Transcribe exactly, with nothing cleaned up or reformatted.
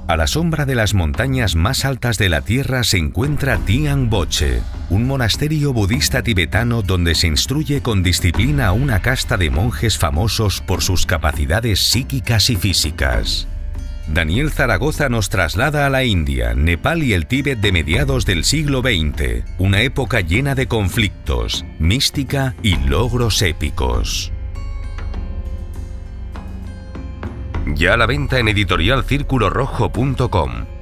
A la sombra de las montañas más altas de la Tierra se encuentra Tian Boche, un monasterio budista tibetano donde se instruye con disciplina a una casta de monjes famosos por sus capacidades psíquicas y físicas. Daniel Zaragoza nos traslada a la India, Nepal y el Tíbet de mediados del siglo veinte, una época llena de conflictos, mística y logros épicos. Ya a la venta en editorial círculo rojo punto com.